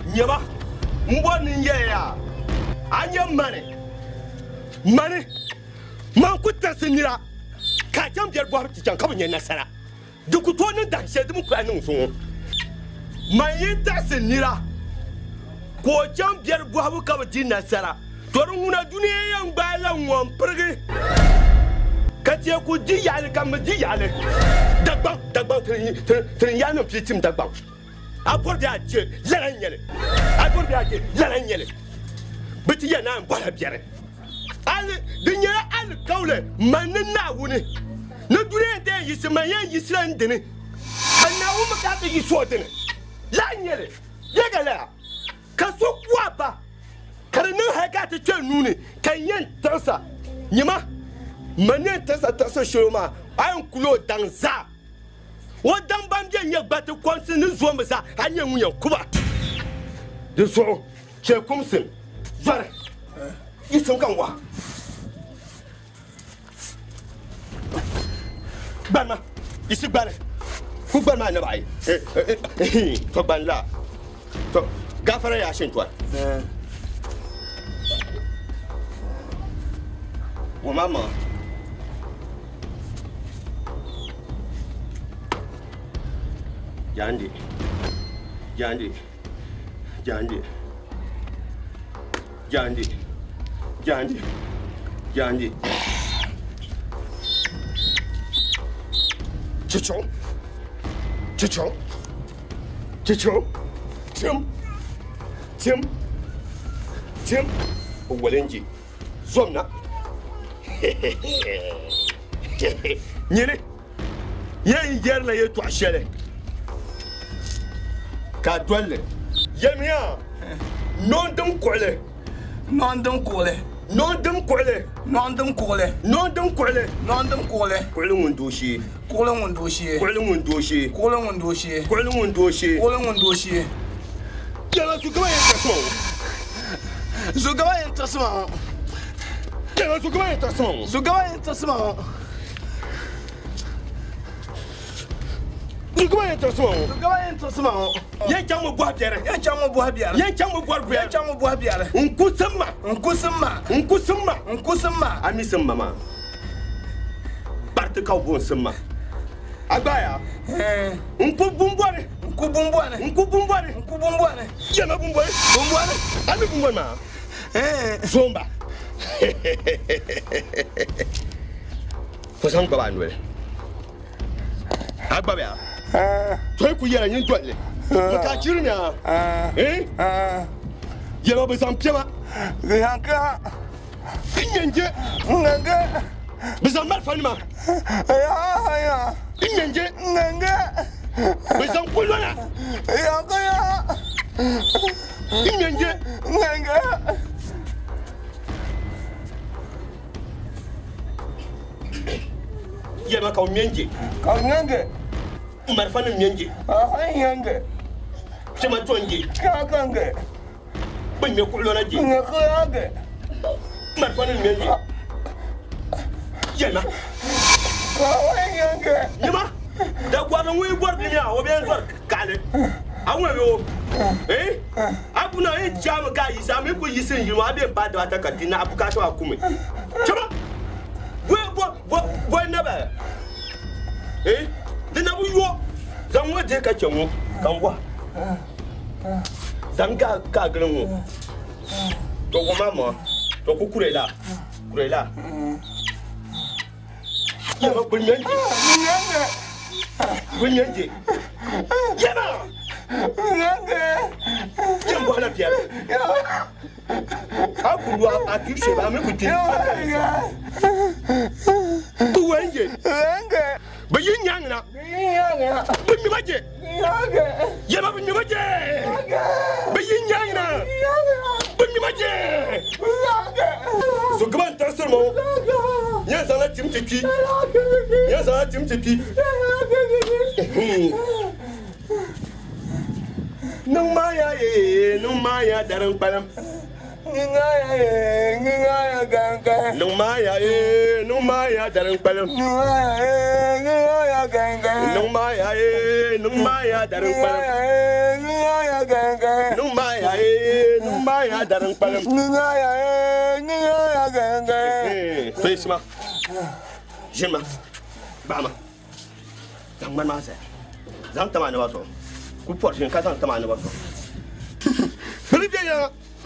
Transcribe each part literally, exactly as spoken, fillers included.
Nyaba, mboni ya. Anya money. Money. Man kuta sinira. Ka jam biar buah ti jang ka bunya nasara. Du ku to nan dan she dum ku anu so. Man yita sinira. Ko jam biar buah bu ka bunya nasara. Torun una duniya yang balan wan pergi. Katia ku di yale kam di yale. Dagbang dagbang trin trin yana pitim dagbang. Apor dia je laran yele. Apor dia je laran yele. Biti yana mbala biare. Al dunya al kaule manna wuni. Na duniya da yi sama yan yi sran dini. Anna wu maka da yi so dini. Lan yele. Yegala. Kaso kwa ba. Karnin haka ta ce nuni kan yin tansa. Nyima manen tansa tansa shoma ayan kulo danza. Wadan bambiyan ya bata kwansu ni zuwa masa hanyar wuyan kuba. Da so ce kumsin. Zara. Isin kanwa. Banma. Isi gbare. Ku banma na bai. Eh eh to banla. To gafara ya shin tuwa. Eh. Wa mama. Jandi. Jandi. Jandi. Jandi. Jandi. Jandi. Chichon. Chichon. Chichon. Tim. Tim. Tim. Walenji. Zomna. Nyere. Yen yerla yetu ashele. Ka dwelle. Yemia. Non dum kwele. Non dum kwele. Non dum kwele. Non dum kwele. Non dum kwele. Non dum kwele. Kwele mundoshi. Kwele mundoshi. Kwele mundoshi. Kwele mundoshi. Kwele mundoshi. Kwele mundoshi. Yala sukawa yentasmo. Sukawa yentasmo. Yala sukawa yentasmo. Sukawa yentasmo. Sukawa yentasmo. Sukawa yentasmo. Yen chamu buah biare. Yen chamu buah biare. Yen chamu buah biare. Yen chamu buah biare. Unkusama. Unkusama. Unkusama. Unkusama. Ami sama ma. Parte ka bon sama. Agaya. Eh. Unku bumbwane. Unku bumbwane. Unku bumbwane. Unku bumbwane. Yana bumbwane. Bumbwane. Ami bumbwane ma. Eh. Zomba. Fosang baba nwe. Agbabia. Ah. Toi ku yera nyin toile. Maka chirnya. Ah. Eh? Ah. Yera be sampiama. Yanka. Inyenje. Nganga. Bezan mal fanima. Ya ya. Inyenje. Nganga. Bezan kulona. Yanka ya. Inyenje. Nganga. Yema ka mienje. Ka nganga. Marfana mienje. Ah nganga. Chema tonje. Ka nganga. Banye kulona je. Nganga. Marfana mienje. Yema. Ah nganga. Yema. Da gwadan wi gwar dinya o bien gwar kale. Awon yo. Eh? Abuna e jam ka yisa me ko yisen yi wa be ba da ta ka dina abuka so akume. Chema. Bo bo bo bo naba. Eh? Dina bu yo. Zan wa de ka chenwo kan wa. Zan ka ka gren wo. To ko mama. To ku kurela. Kurela. Yema bunyanji. Nganga. Bunyanji. Yema. Nganga. Yema wala piara. Akulu akishe ba me kuti. Buwenje. Nganga. Bayin yangna. Nganga. Bunyi baje. Nganga. Yema bunyi baje. Nganga. Bayin yangna. Nganga. Bunyi baje. Nganga. So gaban tasir mo. Yan sana tim titi. Yan sana tim titi. Nung maya ye, nung maya darang palam. Ngaya ye, ngaya ganga. Nung maya ye, nung maya darang palam. Ngaya ye, ngaya ganga. Nung maya ye, nung maya darang palam. Ngaya ganga. Nung maya ya darin palin nga ya nga ya ganga eh face ma jima ba ma zan man ma sai zan tama ne ba so ku portion ka zan tama ne ba so Olivier ya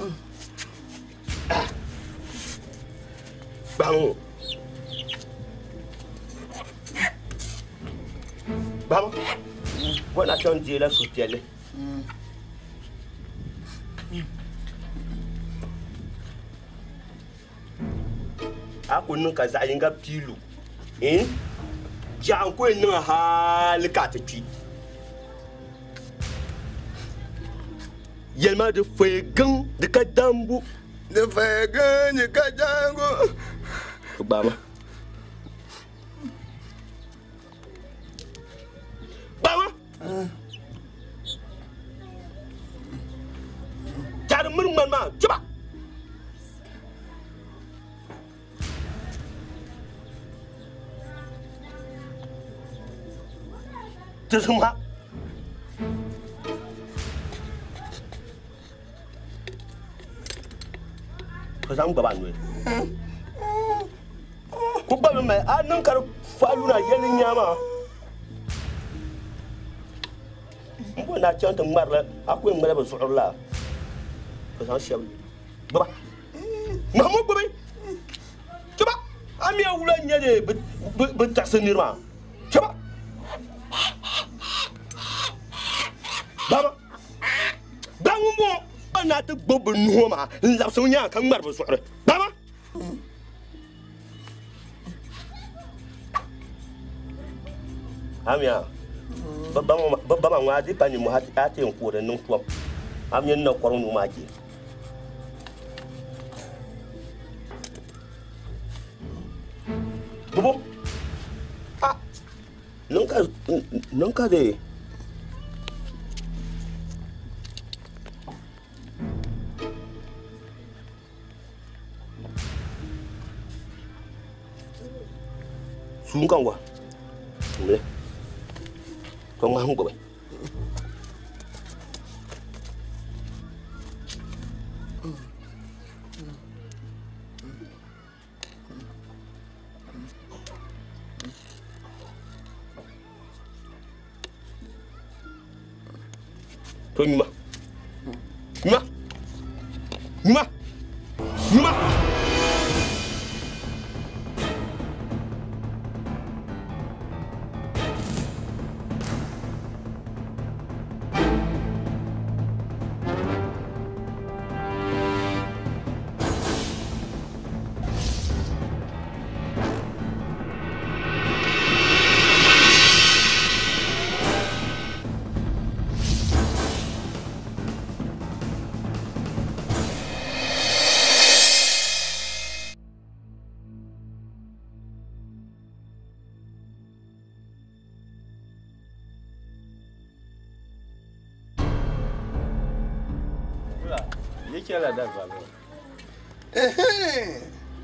ba mo ba mo voilà ton Dieu la soutielle aku nun ka za yinga pilu eh jan ko nun ha lika ta twi yelma de fegan de kadambu de fegan de kadango baba baba jar murman ma jiba这什么？可上不办了。我办了没？啊，能干发路那也能伢嘛？我那讲等买了，啊，贵买了不说了，可上小，不吧？那么不呗？去吧，俺们要无论伢的不不不打生你嘛？去吧。Baba bangu mo na ta bobu nuho ma la so nya kan mar bu so baba amia baba mo baba ma di pani mo hati ate ko da nun tuwa amien na koron nu ma ji bobo ah nunca nunca de xuống con qua lên con không có bệnh thôi nhưng mà nhưng mà nhưng mà nhưng mà Yekela da valo. Eh.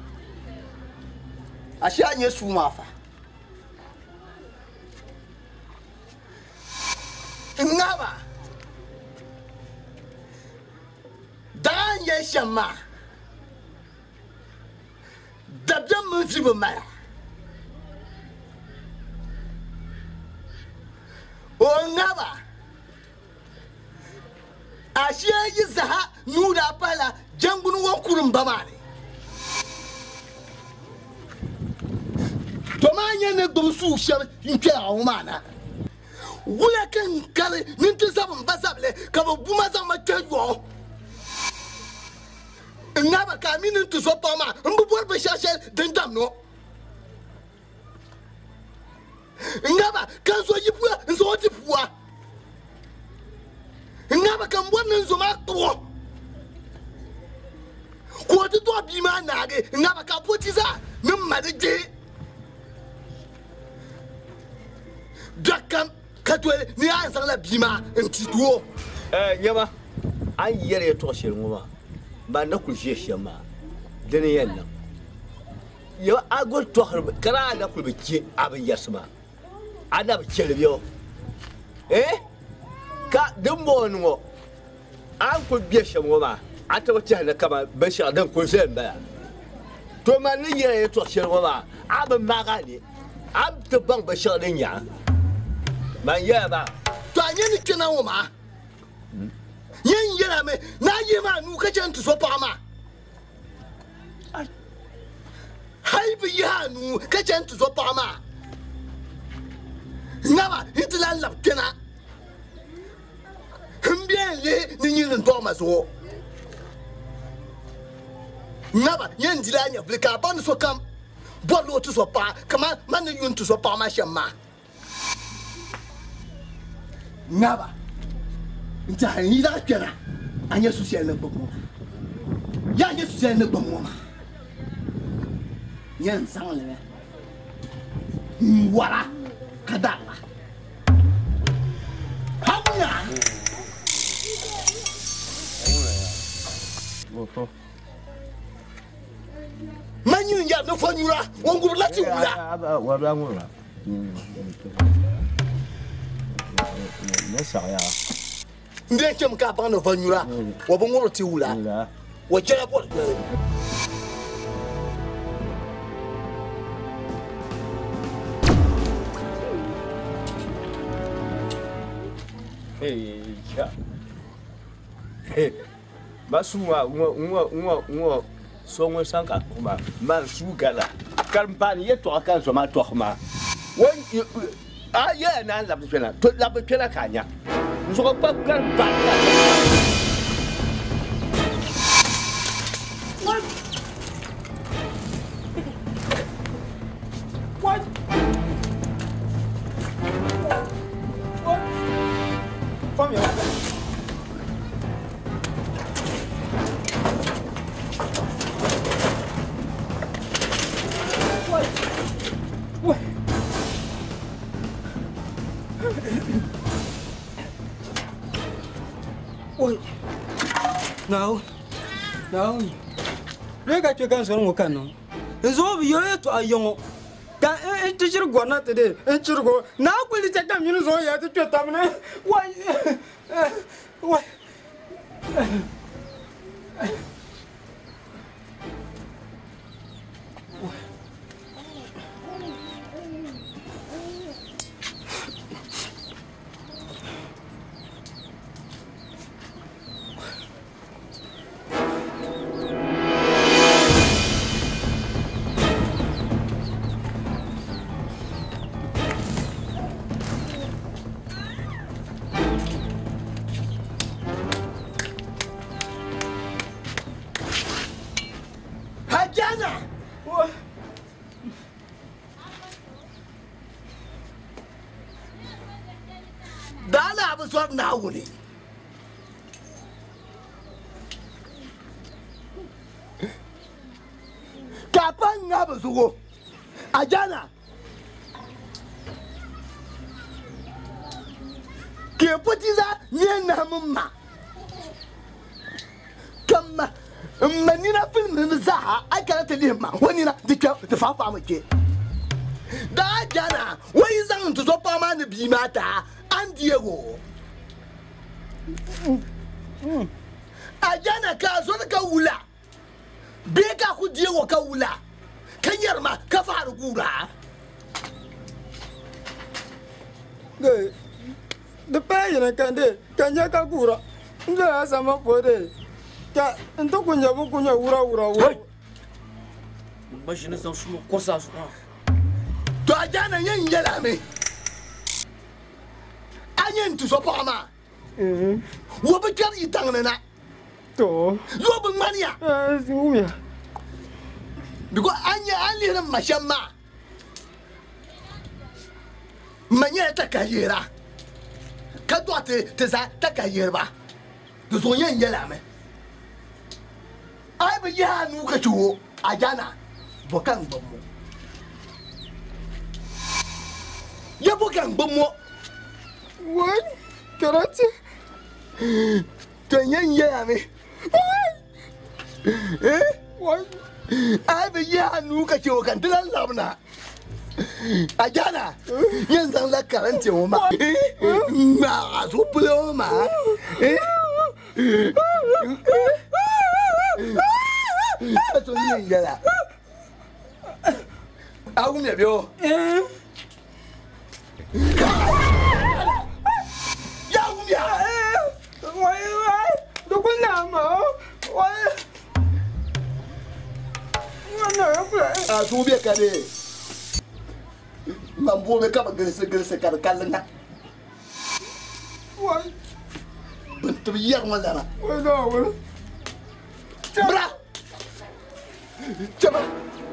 Ashia nye sumafa. Ngaba. Dan ye shama. Dabda munzibu mara. O ngaba. Ashia yizaha nuda pala jambunu wankurum bamani. Tomanya ne domsu shab nke awumana. Wula kan kare ninti zabun bazable kabo bumaza makeyo. Ngaba kaminin tu sopama mbubor beshashel dendamno. Ngaba kanzo yipua nzo tipua. Ngaba kambwana nzo makro. Ko ti to bi ma nage ngaba ka potiza nim madege. Dakam katwele ni ansan la bima ntituo Eh nyama an yere to shirnguma ba na ku je shema dane yannan yo agol to harba kara na ku bike abin yasma ana ba kelbiyo eh ka dimbo nwo an ku biye shema ata wata na kama bashar dan ko sai baya to man ni ya to shirwa ba abin magani ab ta ban bashar din ya man ya ba to anya ni kina wo ma yen yera me na yi ma nu ka jan tu so pa ma hai bi ya nu ka jan tu so pa ma ngaba hitla lab kina mbien le ni ni ndo ma so ngaba yen dila nya blika ban so kam bolo tu so pa kama man ni yun tu so pa ma shama ngaba nta ni da kena anya su se na gbogbo ya anya su se na gbogbo ma yen sang le wala kadala hamya manyu ya no fanyura wongu lati wula wa ba ngura ne sa ya ndé kem ka ban no fanyura wo bo ngoro ti wula wo jere bol hey cha hey basuma ngo ngo ngo ngo so ngo sanka kuma man su gala kampani yeto akan so ma to ma won a ye na la pena to la pena kanya so ko pa kampani what what what from your Não, não. Rega que canso no cano. Resolve eu to ayon. Ka en tishir gona tede, en chirgo. Na ko li chaka minu so ya to tamne. Wai. Wai. Dala abu swap na wuli. Kapan ngabu sugo. Ajana. Ke potiza nyena mumma. Kama manina film nzaha akana telima wanina dikya defa pa make. Da jana wai zan to pa ma ne bi mata an Diego. Ajana ka zo ka wula. Be ka ku Diego ka wula. Kanyar ma ka faru gura. Ge. De pay na kande, kanya ka gura. Nda sama pode. Ka ento kunya bu kunya ura ura ura. Imagina se eu chumo coças. To ajana yen yela me. Anyen tu so pa ma. Mhm. Wo be kar itang na. To. Yo be mania. Eh, siumia. Because anya ali na mashama. Manya ta kayera. Ka doit te te sa ta kayera. De son yen yela me. Ai be ya nu ka chuo ajana. Bokan bomo. Ya bokan bomo. What? Karate? Yen yela me. Eh? What? Ai be ya nu ka chuo kan dilan labna. Ajana, yen zang la karante o ma. Ma so pule o ma. Eh? to ni ngala awu me bio eh ya wu ya wai wai do ko na ma wai wana ya a to be kare mambo be ka ba gelse gelse kar kalanga wai bentu yak mandana wai da wai bra chama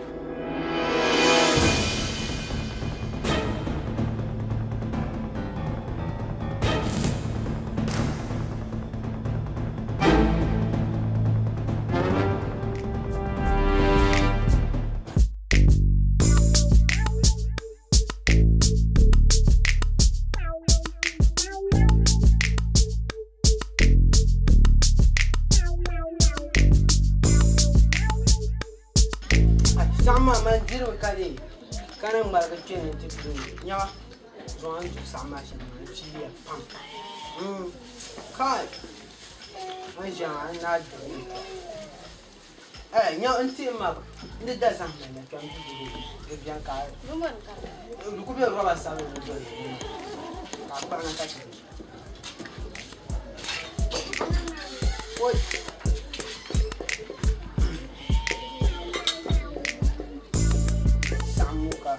sama man jiro kare kanan barkace ne cikin yawa zuwa ju sama shi ne fiye pam mm kai ai ja na ji eh nya anti ma ni da san ne kan ji de bien ka Rumah kan. lu ku be roba sa ne do ka pa na ka ci oi samuka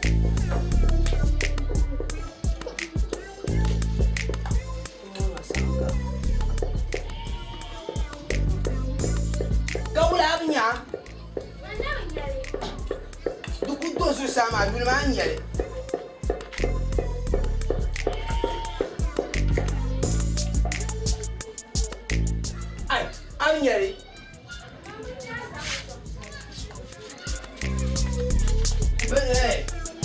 Kau lah punya. Mana mencari? Duku tu susah mah, bila mana jadi? Ay, apa jadi? Eh.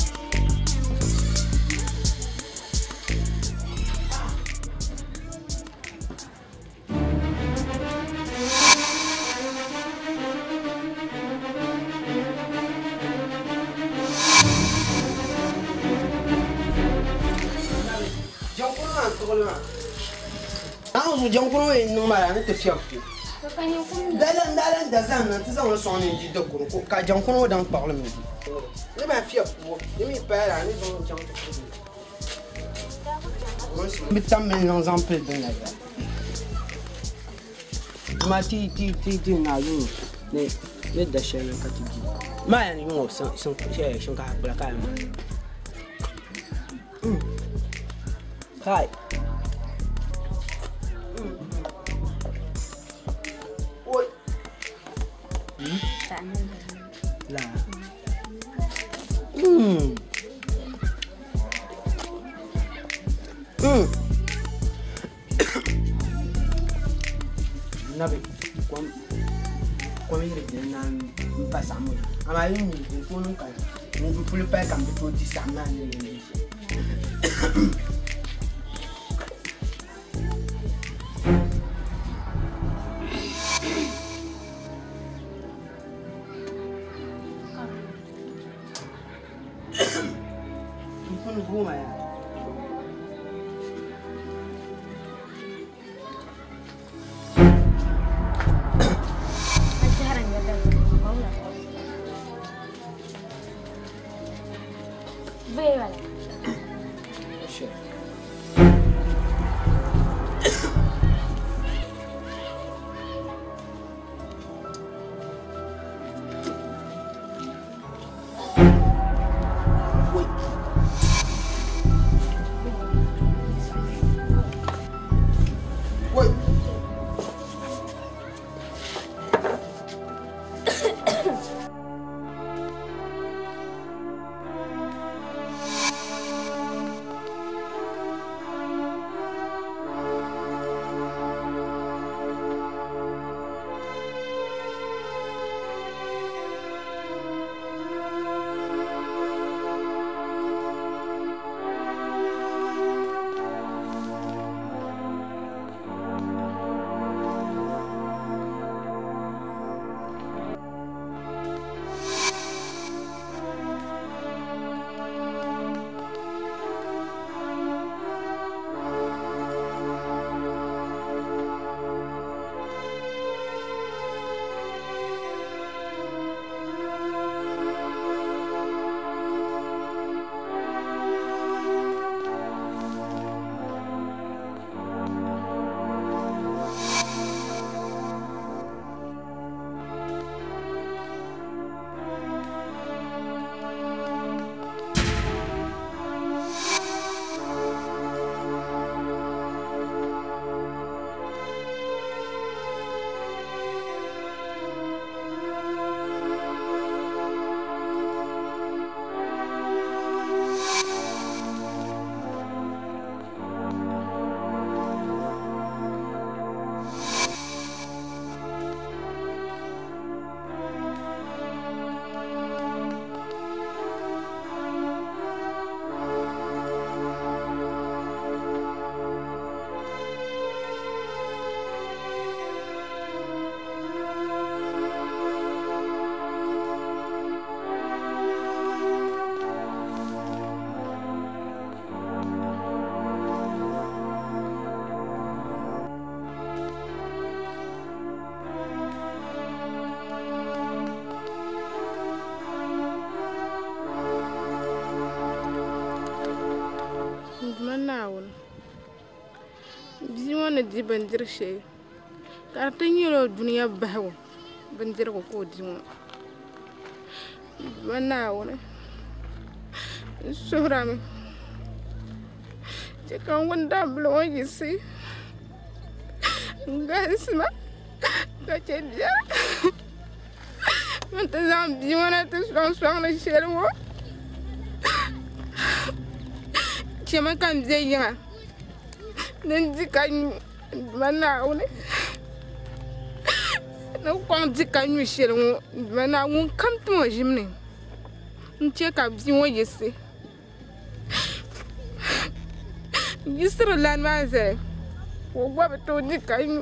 Não, o João não é não mais, não te fiam. Bukannya aku Dalam dalam dazan nanti sama soalnya di dokter. Kau kajang kono dan parlemen. Ni ben fiam. Ni mi pera ni João João. Bitam melons un peu de nada. Ma ti ti ti ti na yo. Ne ne da shi ka ti gi. Ma ya ni mo san san shi shi ka bula ka ma. Mm. Kai. Oi. Lah. Hmm. Hmm. Nabi, kwam kwam yiri de na mpa samu. Ama yi ni de ko nun kan. Ni pulu pa kan to di samna ni ni. Pun guma ya. jarang ya dan mau lah. Ve vale. Shit. ni di bindiri shee ka di ti nyɛla duniya bahigu bindirigu ka o di ŋɔ ma Naawuni n suhurami chɛ ka wundaan'bili ŋɔ yiɣisi n galisi ma ka chɛ biɛla n ti zaŋ bia ŋɔ na ti sɔŋ ni shɛli ŋɔ chɛmi ka n bɛ yiŋa din di ka nyu ma Naawuni ni kɔŋ di ka nyu shɛli ŋɔ ma Naawuni ŋun kam ti ŋɔ ʒim ni n chɛ ka bia ŋɔ yiɣisi yiɣisiri lani maa zali ka o gba bi tooi di ka nyu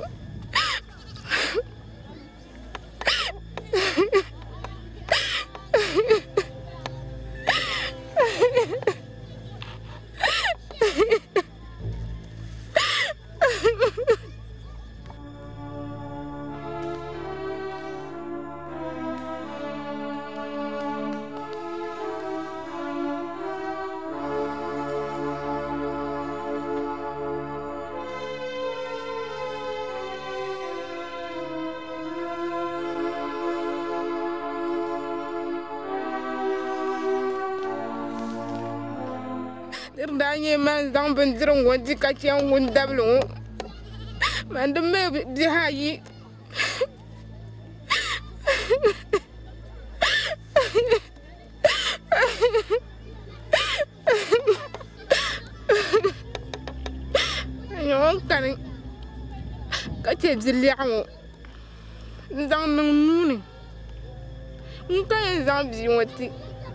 Danye man zaŋ bindirigu ŋɔ di ka chɛn wundabili ŋɔ man di mali bihi ayi ŋɔ kani ka chɛ bi lɛɣu ŋɔ n zaŋ niŋ nuuni n ka yɛn zaŋ bia ŋɔ ti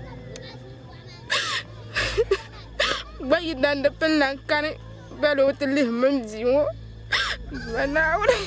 gba yidana pinna kani bali o ti lihi mini bia ŋɔ ma Naawuni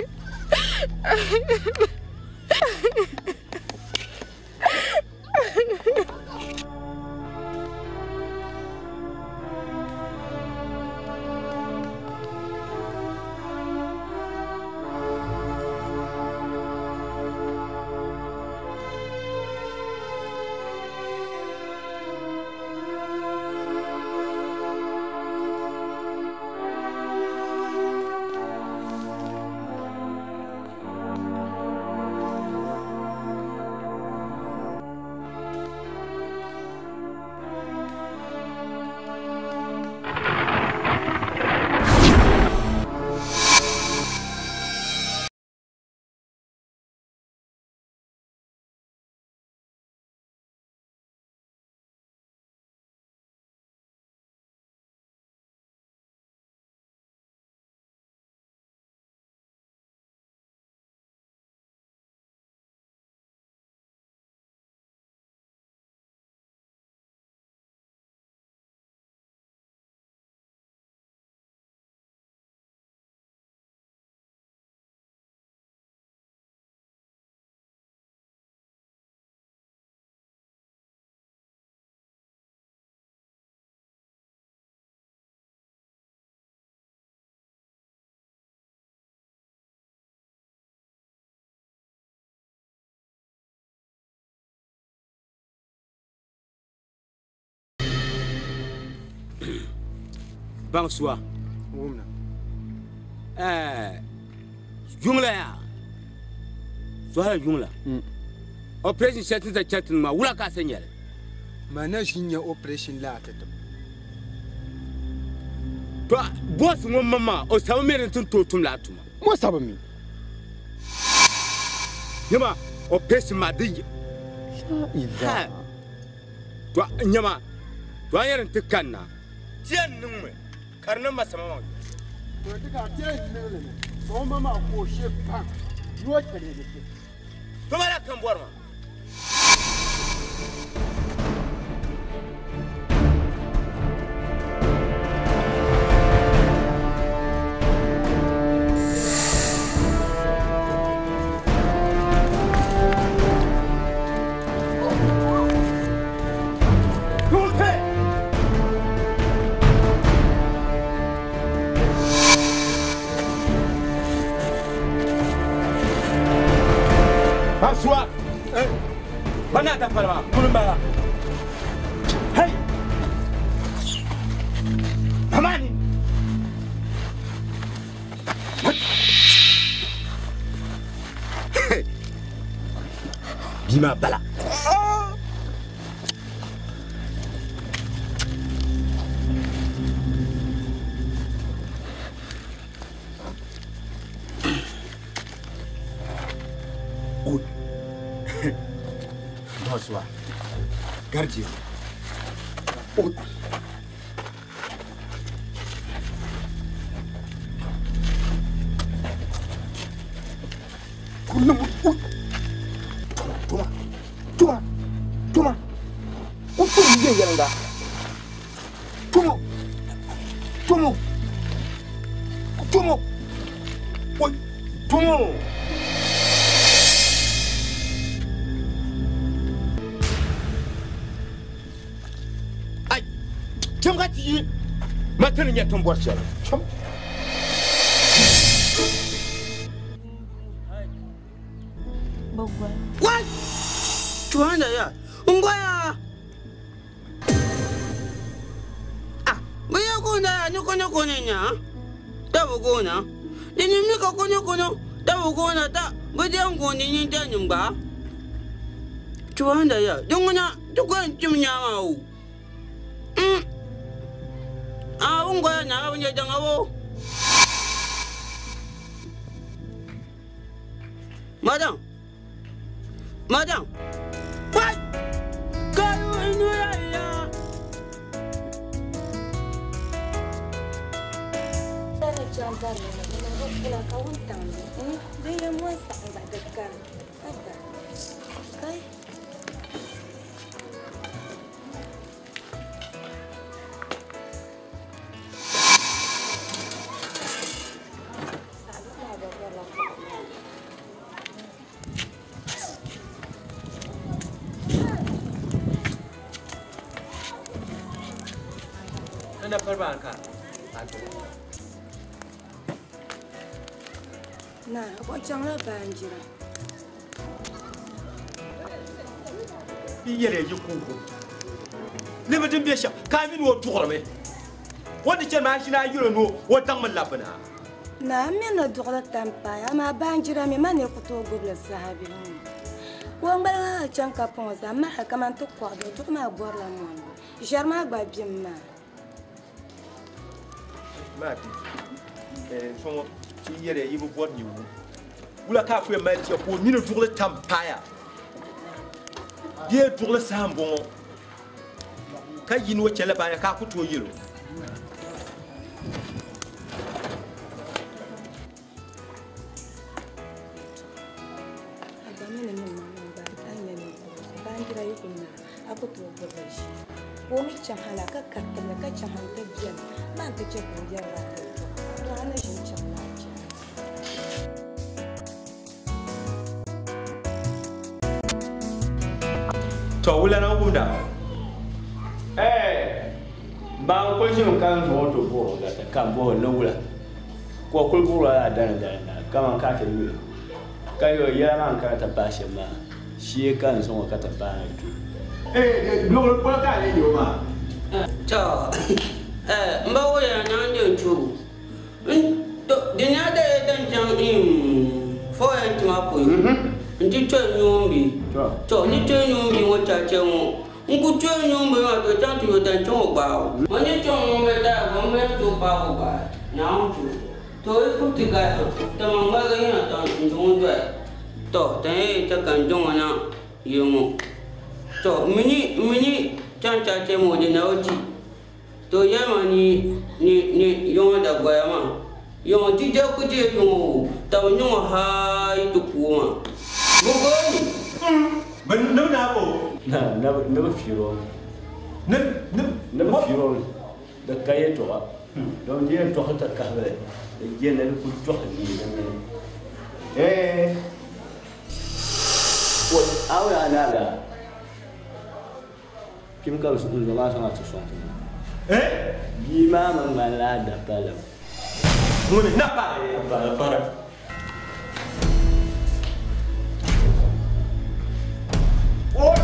bang suwa wumna eh jungla ya so hala jungla operation setting the chat ma wula ka senyel mana shinya operation la ta dum to boss mo mama o sawo mere tun to tum la tuma mo sabami yama operation ma di ida to nyama to ayeren tikanna tian nungme karna masama to diga tian nungme so mama ko she pa yo kare ne to mala kan borma Aswa, eh, mana tak pada belum bala. Hey, Hamani, bima bala Bonsoir. Gardien. Oh. Toma. Toma. Toma. O tu ye yanga. Toma. Toma. Toma. Oi. Toma. Chongati matani nya tombor chala chom Bogwa what tuanda ya ngoya ah baya kona ni kono kono nya ta bogona ni ni ko kono kono ta bogona ta bada ngoni ni ta nyumba tuanda ya dungona tukwan chumnya mau mm ah ungo ya na unye jangawo madam madam what kayo inu ya ya ana jambar na na kula kawun tambe eh dai mo sa ba dakkan ada kai Anda perbankan. Nah, ko changla banjira. Iyere yukungu. Lebe din biya kamin wo tuqrame. Wadi chen ma shina yuro no watan man labana. Na mena dogla tampa ya ma banjira me mane ko to gobla sahabi. Ko ngala chanka ponza ma kama to ko do to ma borla mon. Jarma gba bimma. Mati. Eh so ti yere yibu bod ni wu. Wula ka fu ma ti ko mina tuqla tampaya. Die tuqla sambo. Ka yinwo chele ba ka ku to yiro. Aku tu berbeza. Kami cahaya kakak mereka cahaya terjun. Nanti cakap jalan. Kerana jencang aja. Tawula na bunda. eh ba ko shin kan zo to bo da ta kan bo lawula ko kul buru ya dan dan kama ka ta yi kayo ya man ka ta bashi ma shi kan son ka ta ba tu Eh, lo ko ka le yo ma. to eh mbawo ya nan de tu to dinya da dan jan im fo ya tuma po ndi to nyumbi to ni to nyumbi wata chenwo nku to nyumbi wa to jan tu dan chon gba o ni to nyumbi da bo me to ba o ba na tu to e ku ti ga to ma ga ina to ndon do to te ta kan jong na yemo to mini mini chan cha che mo de na oti to yama ni ni ni yo da gwa ma yo ti je ku je yo ta nyo ha i tu ku ma go go ni Ben no na bo. na na na firo Ne ne na firo da kaye to a don je to ta ka ba da je na ku to ni da ne eh ko awe ana da kim ka su da ma sana ta son Eh? bi ma man mala da pala Ngone na pa. para para Oh.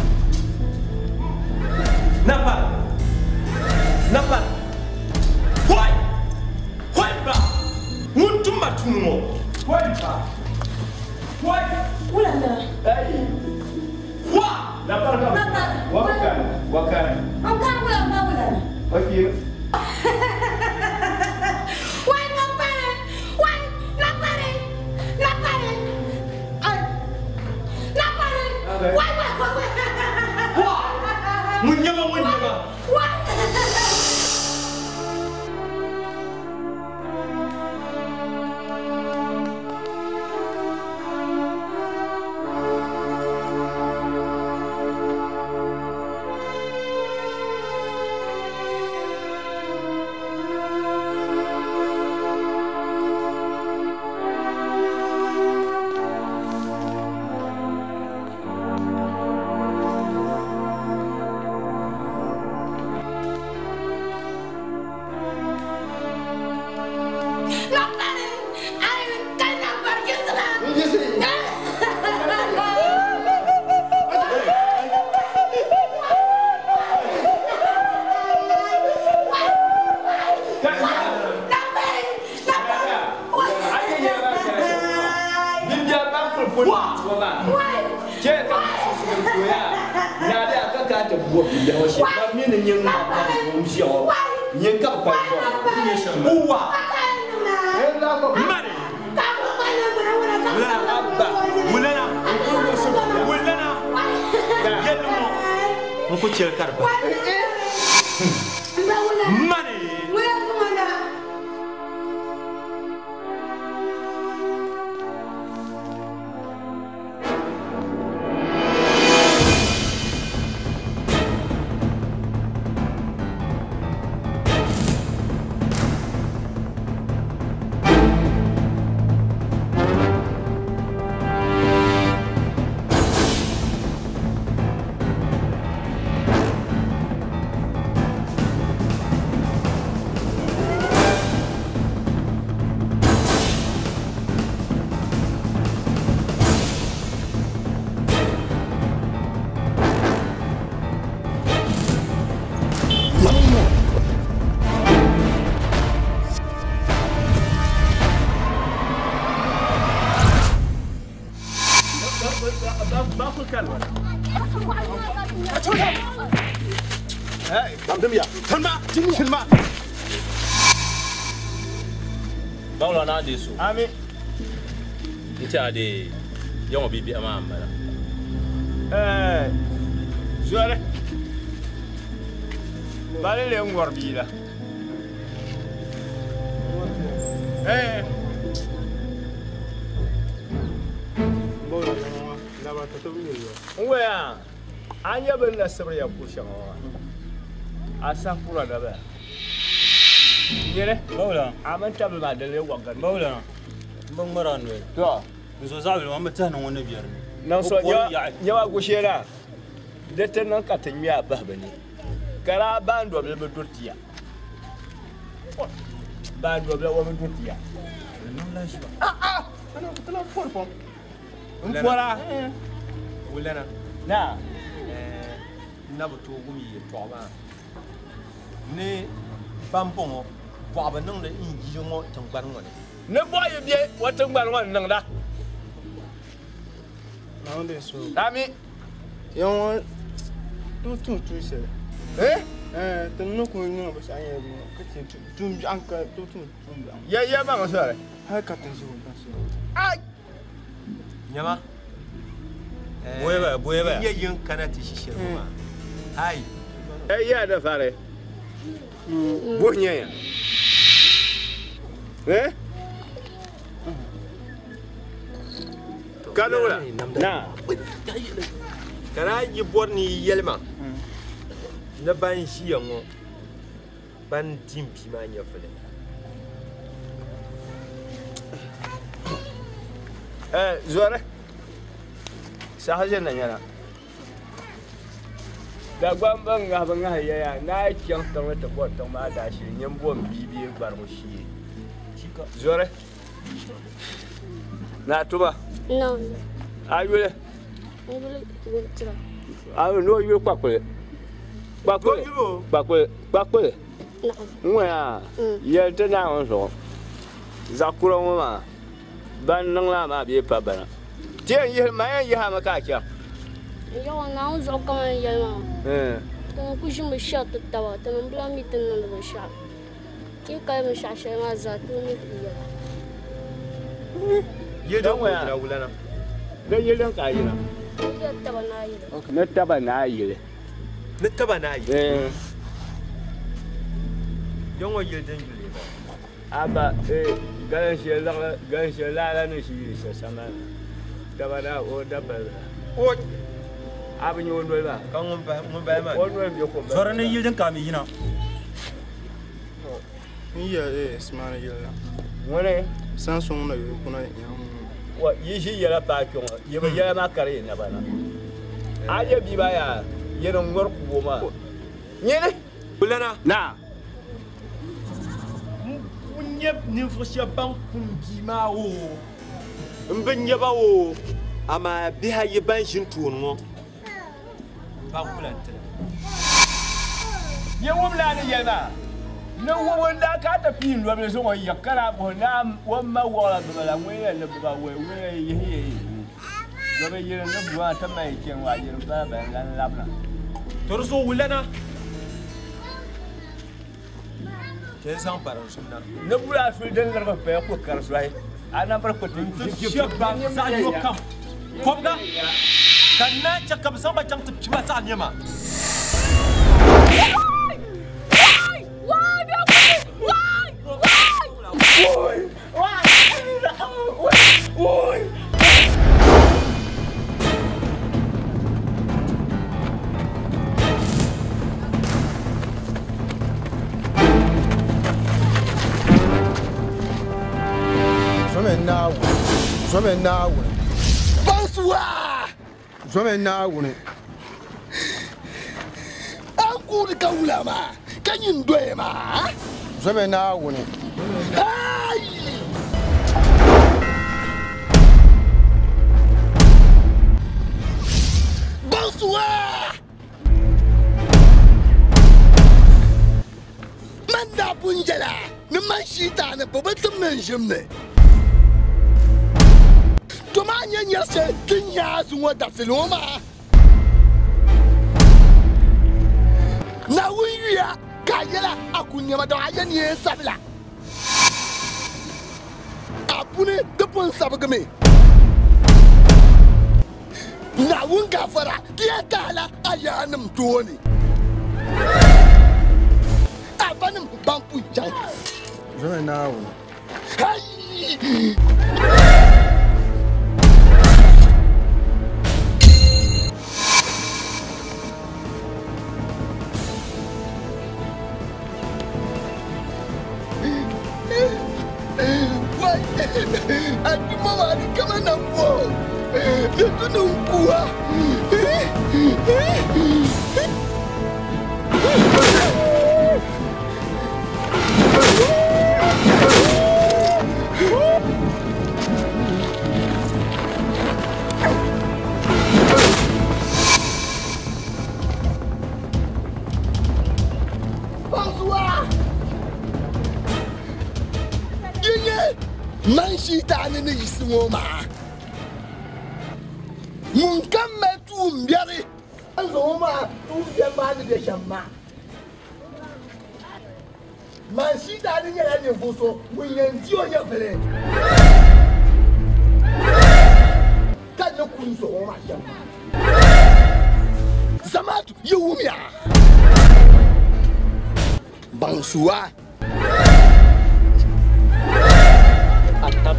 Na pa. Na pa. Why? Why ba? Muntu matumo. Why ba? Why? Ulala. ai La parka. Wakana. Wakana. Engkau pulang mau lah. Okey. Why not pare? Why not pare? Not pare. Ay. Not pare. Why why why? Wah. Munyama munyama. Why? Ami. Ita ade yawan bibi ama amara. Eh. Zuare. Bale le ngor bila. Eh. Bola na na ba ta tabi ne. Ngwa. Anya ben na sabre ya kusha wa. Asa kula da ba. Yere? Bola. Aman tabi ma da le wagan. Bola. Ban mara ne. To. Zo zabi wa mutane wani biyar ne. Nan so ya yawa gushera. Da ta nan ka tanya ba bane. Kara ban do be dotiya. Ban do be wa me dotiya. Nan la shi ba. Ah ah. Ana tana for for. Nfora. Wulana. Na. Eh na bu to gumi to ba. Ne bampon wa ba nan da in yi mo tangban wani. Ne boye bie wata ngban wan nan da. Na onde so. Ami. Yon tu tu tu se. Eh? Eh, tan no ko no ba sa ye mo. Ka ti tu an ka tu tu tu. Ya ya ba ma sare. Ha ka tan so ba so. Ai. Nyama. Boye ba boye ba. Ye yin kana ti shi ma. Ai. Eh ya da fare. Bonya ya. Eh? Kanola. Na. Kana yi borni yelma. Na ban shi yango. Ban timpi ma nya fele. Eh, zuare. Sahaje na nyana. Da gwamban ga ban ga ya na kyan tan wata ko tan ma da shi nyen bom bibi bar mu shi. Chika zuare. Na tuba. No. Ayule. Ayule gutira. Ayo no yule kwakwe. Kwakwe. Kwakwe. Kwakwe. Ngwa. Ye tana on so. Zakura ma. Ban nang la ma bi pa bana. Tie ye ma ye ha ma ka kya. Yo, now I'm coming here. Eh. Then push me shot the tower. Then I'm blaming it in the shop. You can't be shot. I'm a zat. Ye don wa ina wulana. Da ye don ka yina. Na taba na yi. Na taba na yi. Eh. Yon wa ye den yule ba. Aba eh gan shi la gan shi la la ne shi shi sama. Taba na o taba. O Abi ni won ba. kan mun ba mun ba ma. Won won yo ko. Zora ne ye den ka mi yina. Ni ya eh smart yela. Wone Samsung na yo kuna ya. wa yi shi yela pa kyon. Ye ba yela ma kare na ba na. Aje bi ba ya. Ye no ngor ku ma. Nyene Wulana. na. Unyep ni fosya ban kun bi ma o. Mben yeba o. Ama biha ye ban shin tuon mo. Ban kulante. Ye wum la ni yela. No woman da ka ta pin lo be so wo yakara bo na wo ma wo la do la we le ba we we ye ye. Lo be ye no bu ta mai ken wa ye ba ba lan labna. Torso wulana. Ke san paran sunna. No bu la fil den la pe ko kar so ay. Ana par ko tin Sheba sa yo kam. Komga. Kana chakam sa ba chang tip sa nyama. Now, some now. Bonsoir. Some now. Uncle the Kaulama. Can you do it, ma? Some now. Bonsoir. Manda Punjala. Ne machita ne peut pas manger. Tomanya nyase kinya zuwa da filoma na wiya kayela akunya ma da ayani sabla apune de pon sabgame na wun gafara tiya kala ayanum toni abanum bampu jan Some now. Hey! Ati mama ni kama na mwo. Ndio tunaukua. Bonsoir. Yeye. Manshi tani ni isingoma. Munkame tu mbiari. Azoma tu yamani de shama. Manshi tani ni ya nyefuso. Mwenyenjio nyefele. Kanya kunso oma shama. Zamatu yewumia. Bonsoir. Atap.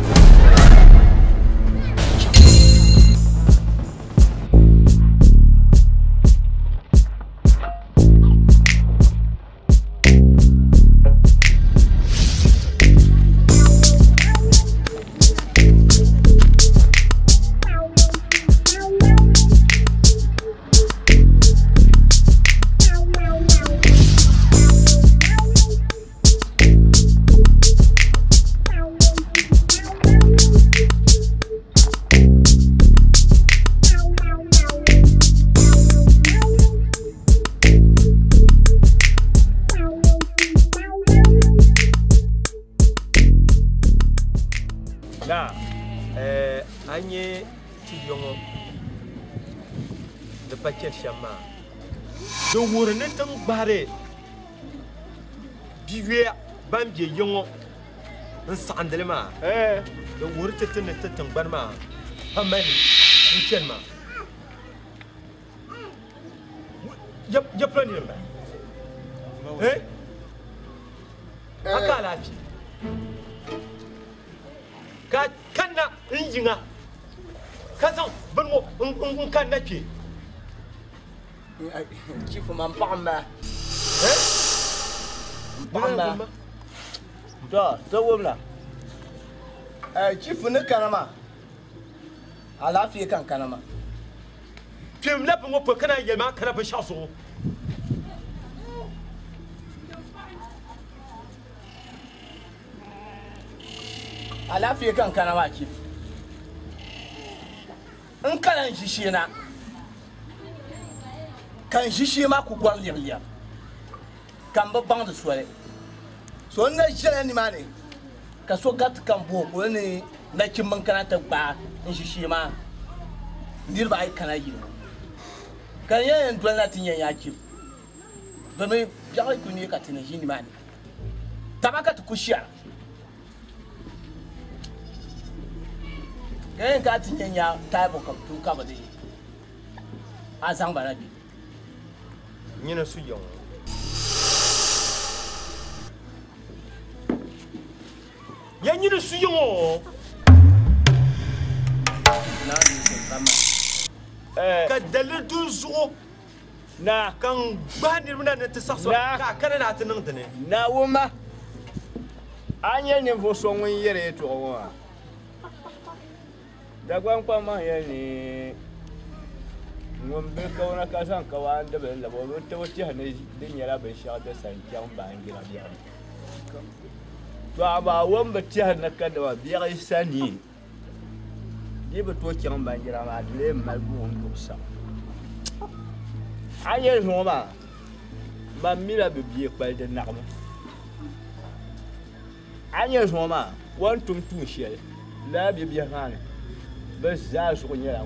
de pa chɛn shɛm maa di wuri ni tin gbahiri biwɛya ban be yiŋɔ n saɣindili maa di wuri ti ti ni ti tingbani maa pa mali n chɛni maa ya pula ni ba eh aka lafi ka kanna n yiŋa ka zaŋ bini ŋɔ n kanna kpe chief man paɣam ba eh paɣam ba to to wumla eh chief ni kana ma alafiya kan kana ma kpem la bi ŋɔ pɔ kana yɛlima kana binshɛɣu zuɣu alafiya kan kana ma chief in kana shi na kan shi ma ku gwar liya kan ba bang da suwale so na jira ni ma ne ka so gat kan bo ko ne na kin man kana ta ba in shi ma nirba ai kana yi kan yayin dole tin yan yaki domin ya ku ne ka tin shi ni ma ne tabaka ta kushiya yayin ka tin yan ya taibo ka tu ka ba dai a san ba na bi nyina su yɔŋ ya nyina su yɔŋ na ni se kama eh ka dalil dun zuɣu na kan gbahi niriba na ni ti saɣa ka kana na ti niŋdi ni na wuma an yɛ ninvuɣu so ŋun yɛri yɛltɔɣa ŋɔ maa dagban kpam maa yɛli ni ŋun bɛ kawana ka zaŋ kawa n dibi labo bi tibi tihi ni di nyɛla binshɛɣu di san chɛŋ baanjira biɛɣu to amaa wum bi tihi ni ka dama biɛɣu sani di bi tooi chɛŋ baanjira maa di lee mali buɣum zuɣusaa a yɛli zuɣu maa man mila bi bia kpali di naɣami a yɛli zuɣu maa wan tum tuun shɛli laa bi biɛhi maa ni bi zaa zuɣu nyɛla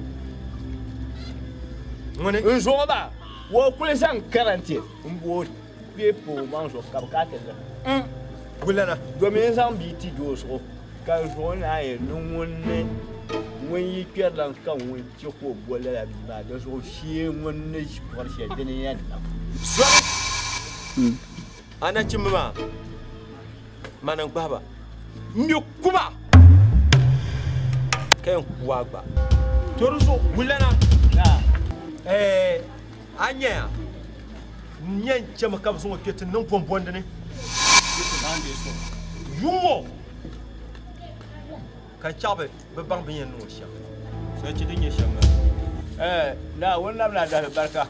n zuɣu maa wo kuli zaŋ karanti n bo kpe pa o maŋ zuɣu ka bi ka ti liɣi wulana domin zaŋ bii ti do o zuɣu ka zuɣu naa yɛ ni ŋun ni ŋun yi kpɛrila ka ŋun chɛ ka o bo lala bii maa di zuɣu shee ŋun ni kɔri shɛli di ni yɛn na sɔri a nachimbi maa ma ni gbahaba n mi kuba ka yɛn kuwa gba to di zuɣu wulana eh a nyɛ ya n nyɛ n chɛmi ka bi zaŋ o kpɛ ti niŋ bɔnbɔndi ni yuŋɔ ka chaɣabi bi baŋ bin yɛn niŋ o shɛm so ya chi din nyɛ shɛm eh na wun nam na dahi barika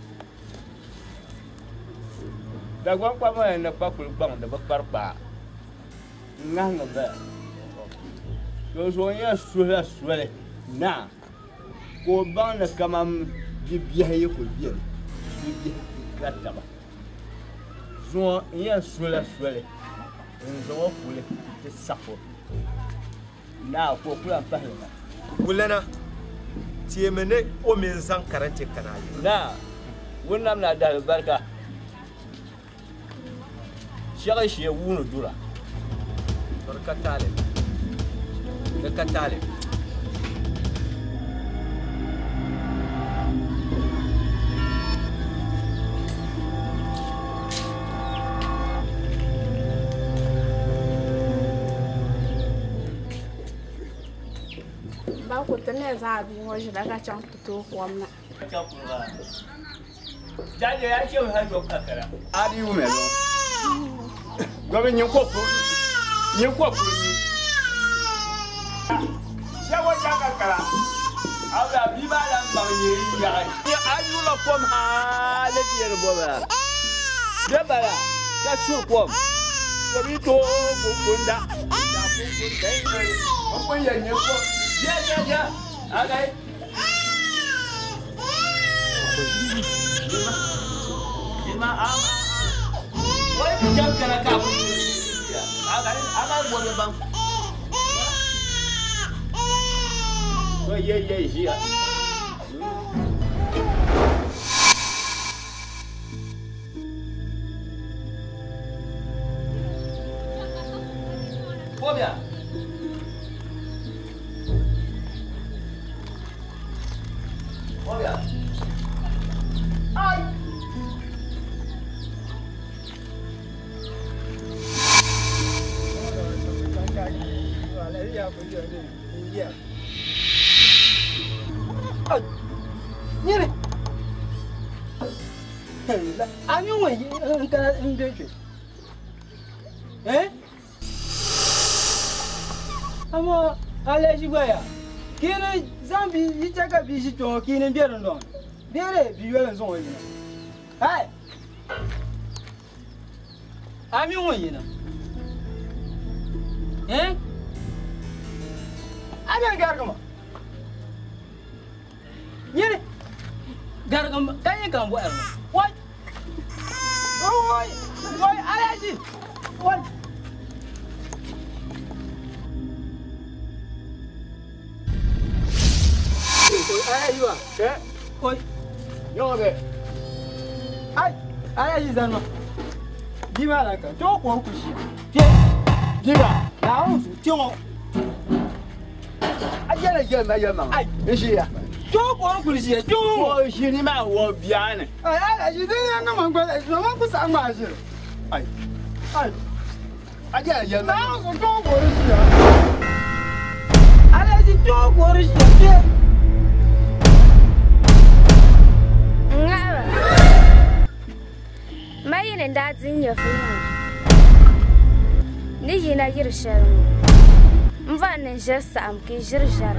dagban kpam maa yɛn na kpa kuli gbaŋ di bi kpari kpaa n ŋahimi baya to zuɣu nyɛ suhila soli na ka o baŋ ni kamam bibiɛhi yi ku biɛni bibiɛhi ka taba zuɣu n yɛn sola soli n zaŋ o kuli ti saɣi na ka o kuli an pahali na wulana teemi ni o mi n zaŋ karanti kana yi na wunam na dahi barika shɛɣu shee wuuni dura bari ka taali di ka taali ba ku ta ne za a bi waje daga can fito kwamna jaje ya ce wa hajjo kakara ari wu melo gobe nyin ko ko nyin ko ko ni shawo ja kakara ala bi ba lan ba ye ya ni ayu la kom ha le tier bo ba de bara ka sur kom ko bi to ko kunda da ko ko dai dai ko ko ya nyin ko ya ya ya agai Ima am wai jam kana ka bu aga aga bo be bang ko ye ye ji Yeah. Ai. Nyere. Ani won yi nkana ndetwe. Eh? Ama alaji baya. Kene zambi yichaka bishi to kene biero ndo. Biere biwele nzo yi. Hai. Ami won yi na. Eh? Ada gargama. Nyere. Gargama kanye kan bo erma. Wai. Wai. Wai alaji. Wai. Ai yiwa. Eh? Oi. Yo be. Ai, alaji zanma. Dima la ka. To ko ku shi. Ke. Dima. Na on su ti on. Ayele je ma ye ma. Ai, eshi ya. To ko ku shi. To. Ko shi ni ma wo bia ne. Ai, alaji zan na man gwa. So man ku sa ma shi. Ai. Ai. Ayele je ma. Na on su to ko shi. Alaji to ko shi. Ngaba. Mai ne da zin ya fi ma. Ni yi na yirshen. Mva ne jessa am ki jirjar.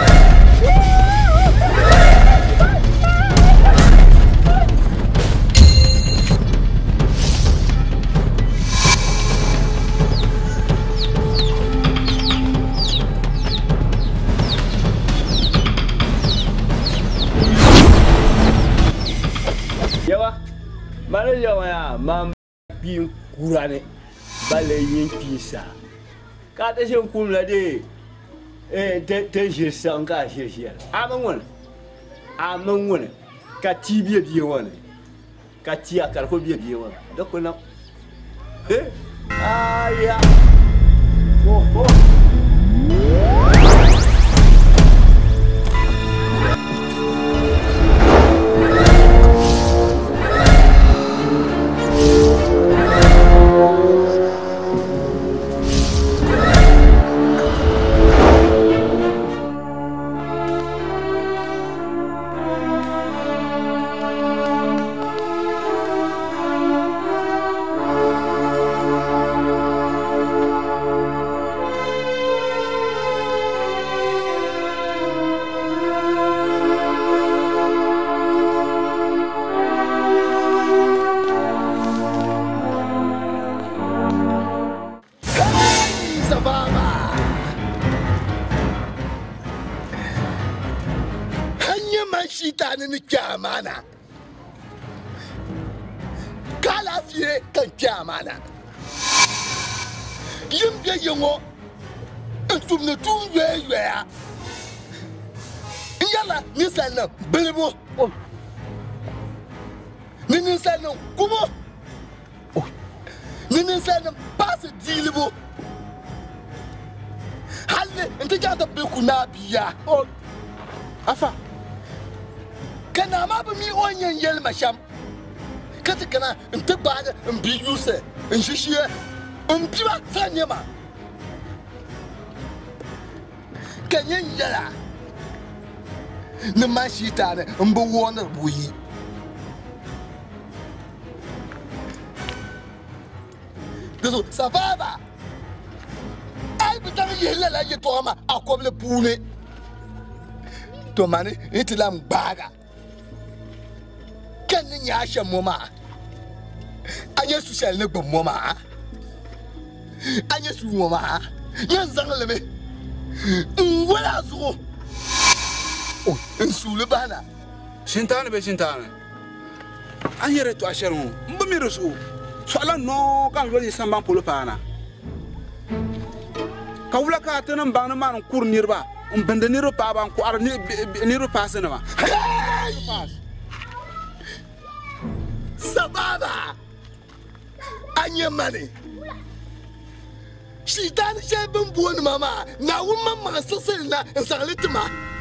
Yawa. Mana yawa ya mam pi kurane. Bale yin pisa. Ka ta shin kum la de eh te te jirsa an ka shirshiyar. Aman wani. Aman wani. Ka ti biye biye wani. Ka ti akar ko biye biye wani. Da kuna. Eh. Aya. Oh oh. Ni kyamana kala fiye kan kyamana yin biye yingo ntum ne tun ywe ywe ya yala ni sanna bilbo ni ni sanna kumo ni ni sanna pas dilbo halle nta jata be kuna biya afa kana ma ba mi onyen yel masham kati kana nta ba mbi yuse nshishiye mbiwa sanyema kanyen yala ne mashita ne mbo wona buyi deso sababa ai bitanga yela la yetoma akoble pune to mane itilam baga kan ni ya shan moma anye su shal ne gbon moma anye su moma yan zan leme wala zugo oh in su le bana shintana be shintana anyere to asheru mbumi rusu so ala no kan lo samban polo pana ka wula ka tanan bana man kur nirba um bende niro pa ban ko ar niro pasena ma sababa anya mane shitan shebin buwan mama na wumman masu sirna insalitima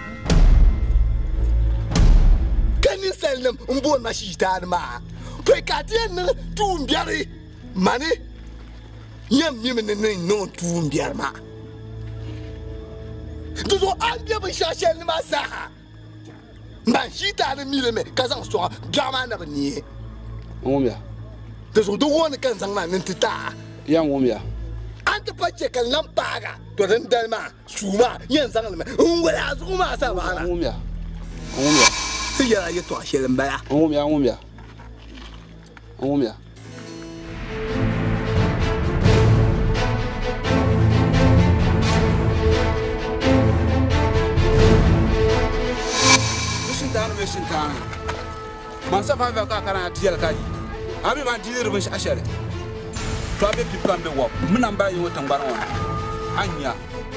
kanin sallam buwan ma shitan ma kai katiyan na tuun biyari mane yam yimin ne non tuun biyar ma Du zo an biya bin shashen ni ma saha. Man shi ta da mile me ka zan so drama na bani. Ngomya. Du zo do woni kan zan na nintita. Ya ngomya. An ta face kan nan paga to dan dalma suma yan zan alma. Un wala suma sa ba na. Ngomya. Ngomya. Sai ya ya to ashirin baya. Ngomya ngomya. Ngomya. Tano me sintana man sa fa ka kana tiyal kaji abi man dilir bin ashare to abi pipam be wop munan ba yi wotan gbaran wa anya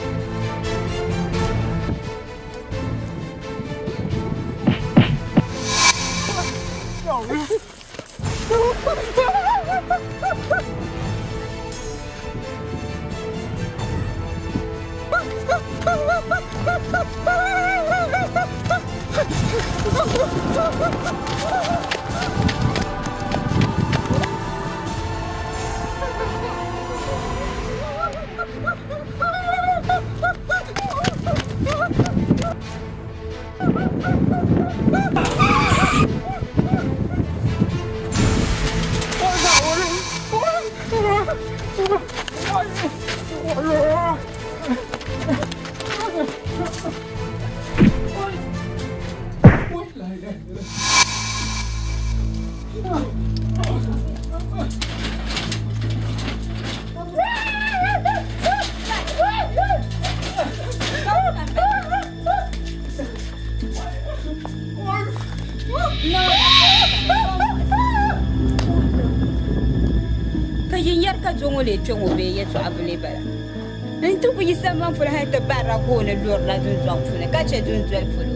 le chongo be ye to abule bara ntu ku yisama fula ha te bara ko ne lor la dun zong fune ka che dun zwel fulu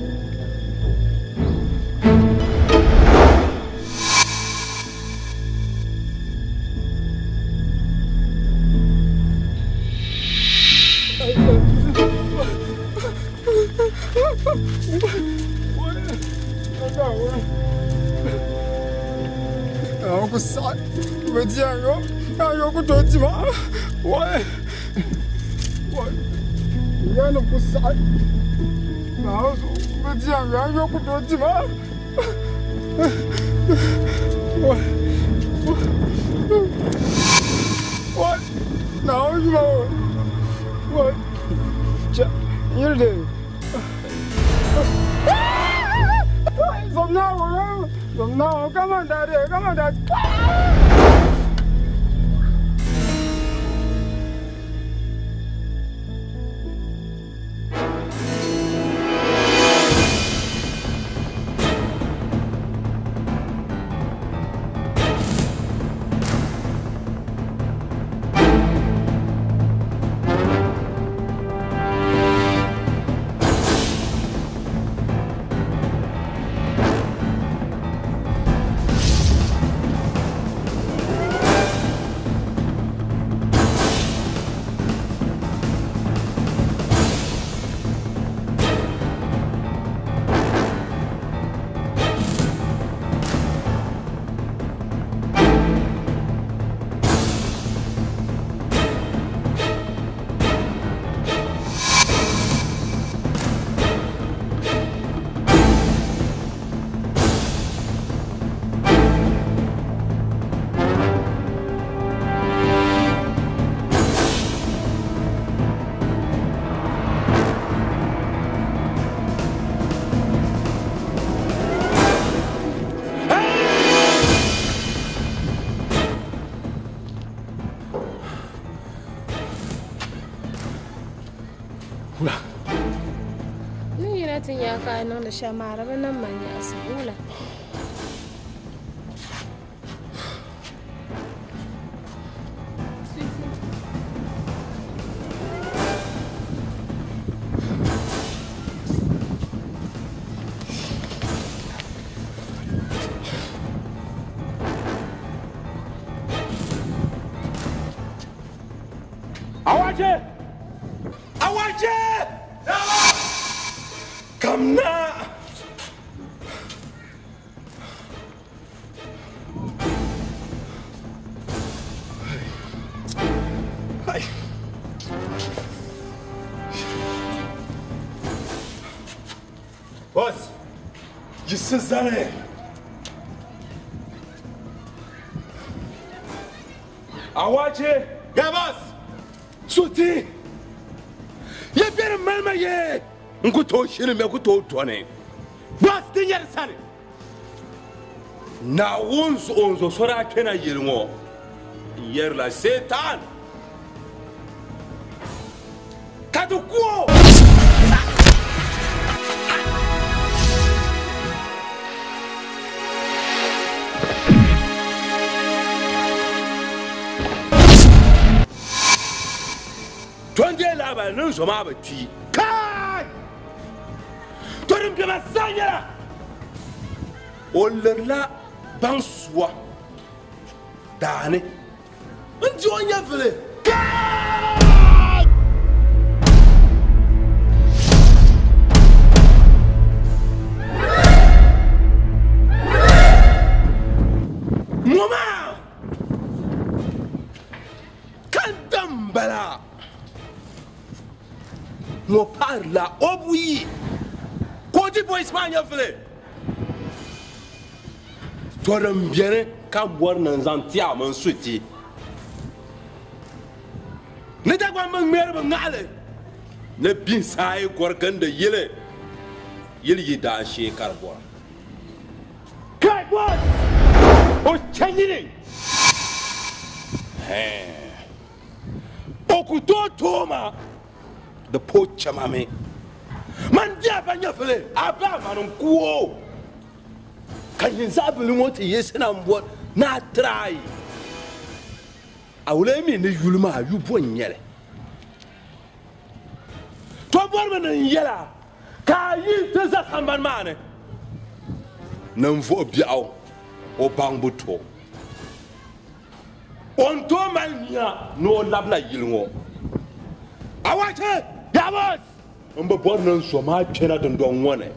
Ah, ku sa me dia yo ayo ku to ti ma wa wa ya no ku sa na me dia yo ayo ku to ti ma wa wa na o ji ma wa ja yirde From now on, from now on, come on, Daddy, come on, Daddy. Ya ka nan da shamara ba nan man ya asbula Awaje! Awaje! Come now! Hey. Boss, je sais ça. Awache, ya boss. Suti. Ya bere malma ye. Nguto shiri me kuto tone. Boss dinyar sane. Na wonso onzo sora kena yirngo. Yer la setan. Kadukuo. Twenty laba nun so ma ba ti. Kai! Torim ke masanya. Ollerla banswa. Dane. Nti onya fele. Kai! Mama! Kantambala. Mo parla obui. Kodi boys man ya fele. Toram biere ka bor nan zantia man suti. Ne da gwa man mer ba ngale. Ne bin sai gorgan da yele. Yele yi da shekar bor. Kai boss. O chanyini. He. Okuto toma. The poacher mame. Man dia banya fele aba manun kuo. Kan yin zabulu moti yesina mbo na try. Awule mi ne yuluma yu bonyere. To bor men yela. Ka yin teza samban mane. Nam fo biaw o bangbuto. On to mania no labla yilwo. Awache ya boss. Mba bornan so ma pena don don wone.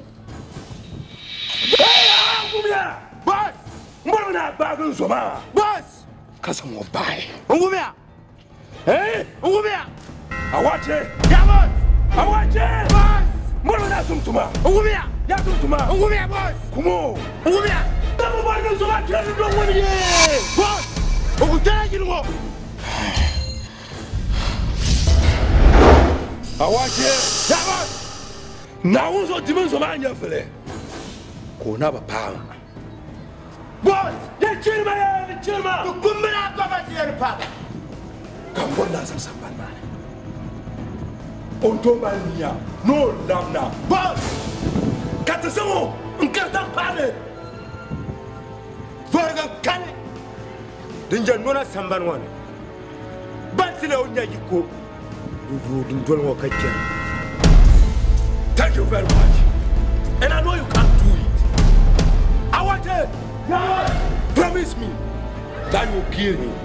Hey, ngumya. Boss. Mbona na bagun so ma. Boss. Kasa mo bai. Ngumya. Hey, ngumya. Awache. Ya boss. Awache. Boss. Mbona na tumtuma. Ngumya. Ya tumtuma. Ngumya boss. Kumo. Ngumya. Mba bornan so ma pena don wone. Boss. Okutana girmo. Awache, Yabos! Now, also, demons of Anya Fele. Kona Pam. Boss, the Chilma, the Chilma, the Kumana Papa, Papa. Come on, that's a sampan man. Ontomania, no lamna. Boss! Catasamo, and Catam Pale. Verga Cane. Dinja Nona Samban one. Batsila Onya Yiko. Thank you very much. And I know you can't do it. I want it. God, promise me that you will kill him.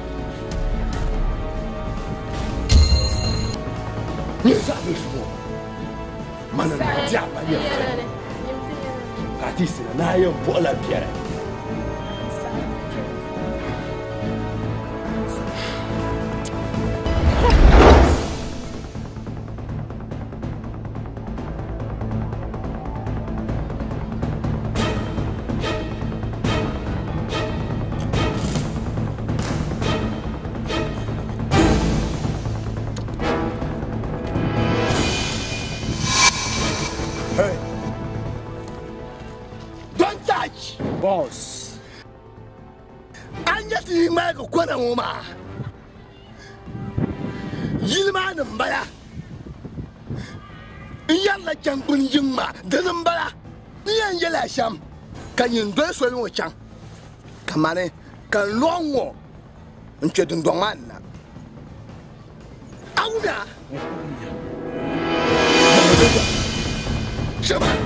Yes, I will for. Man, I'm not Japa here. Katis, and I am Paula Pierre. Boss, I'm just in my corner, woman. Yilman and Bala Yalla Champun Yuma, Denambala, Yan Yella Sham. Can you dress well with Chang? Kamane, can long war and Chetan Domana. Auda Shama.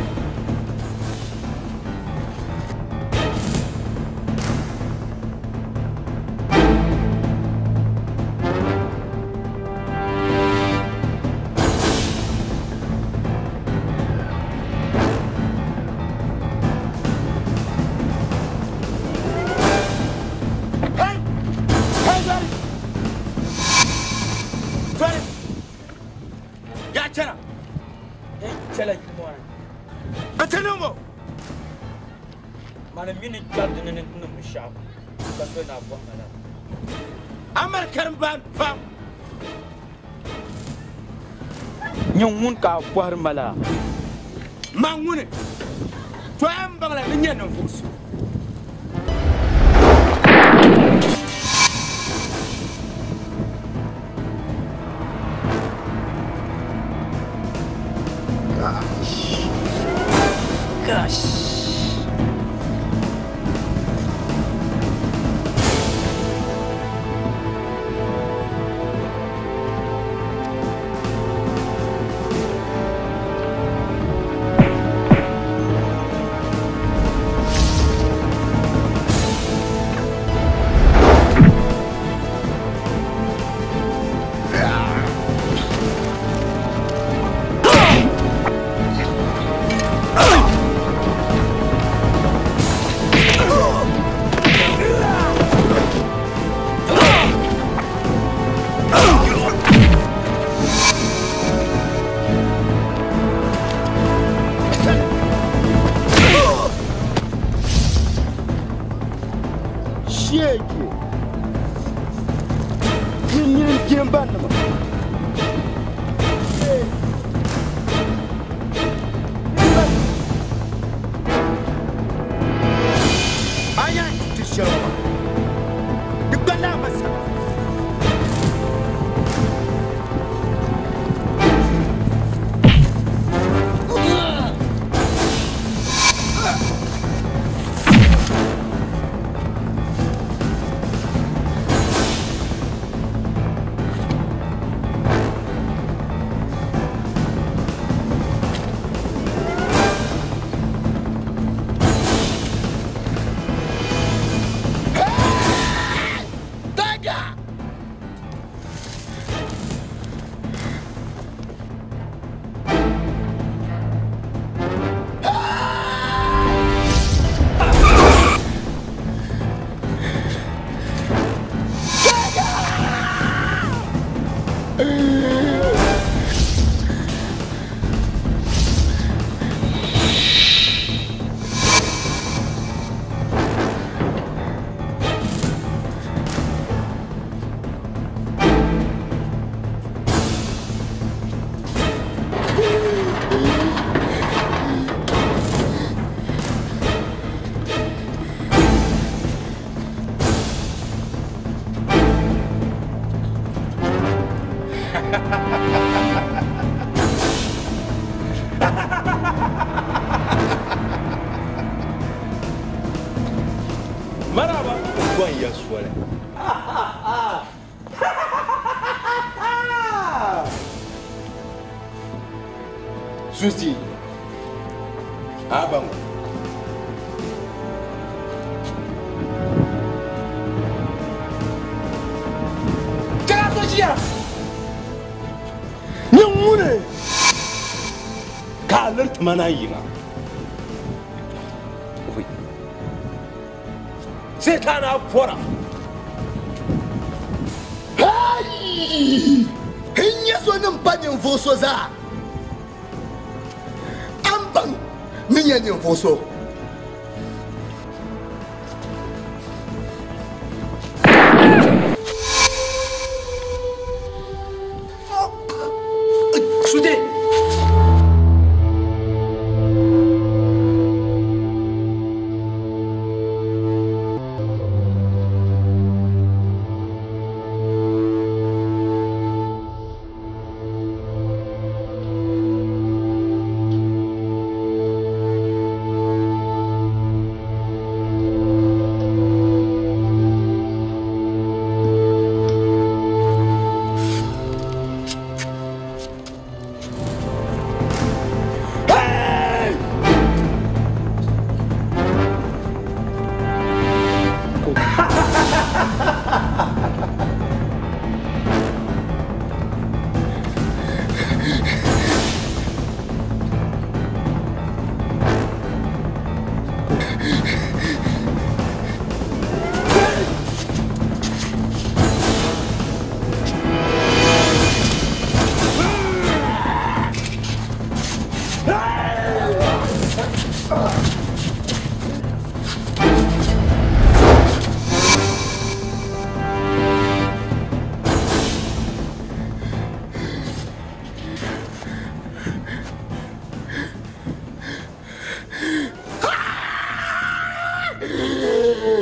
Atenemo. Mana mini jadu ne ne mshab. Baswe na bwa mala. Amar karban fam. Nyong mun ka bwa mala. Mangune. Twam bangla ni nyen fusu. Gosh. Maraba, bom ya suara. Susi, abang. Jangan Susia. Nyumune. Kalar temana yinga. Sai ta na fora. Hai! In ya so nan banyin foso za. An ban min yin foso. Sude.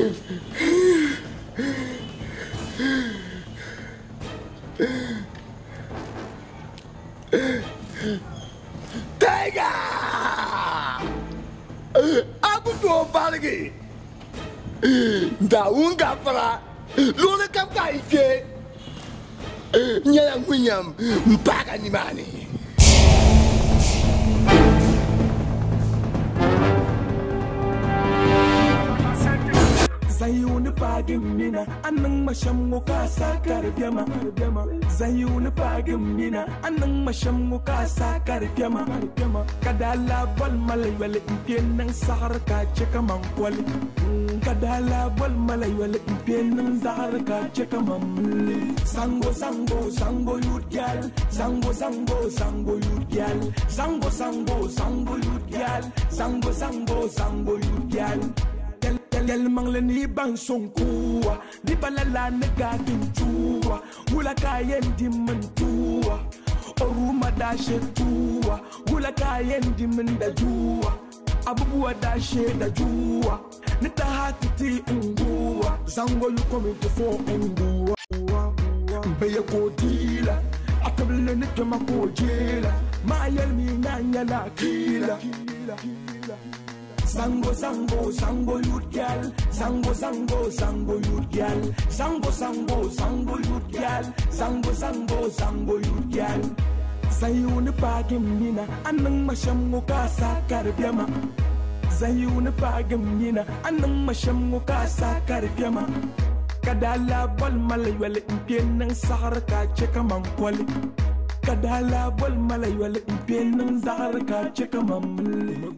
Tega! Abu do bargi. Daunga para. Lole kam kai ke. Nyang winyam mpaka ni mani. Zayuni pagin mina anang masham muka sakar biama Zayuni pagin mina anang masham muka sakar biama Kadala bol malay wala impien nang sahar ka cheka mangkwali Kadala bol malay wala impien nang sahar ka cheka mamli Sango sango sango yut gal Sango sango sango yut gal Sango sango sango yut gal Sango sango sango yut gal Yel mangle ni bang sonkuwa Di balala nega kinchuwa Wula kayen di mentua Oruma dashe tuwa Wula kayen di menda juwa Abubuwa dashe da juwa Nita hatiti unguwa Zango you coming to for unguwa Mbeye kodila Akabile nitema kojela Mayel mi nanya la kila Sango sango sango yut gal Sango sango sango yut gal Sango sango sango yut gal Sango sango sango yut gal Zayuni pagin mina anang masham muka sakar biama Zayuni pagin mina anang masham muka sakar biama Kadala bol malay wala impien nang sahar ka cheka mangkwali Kadala bol malay wala impien nang sahar ka cheka mamli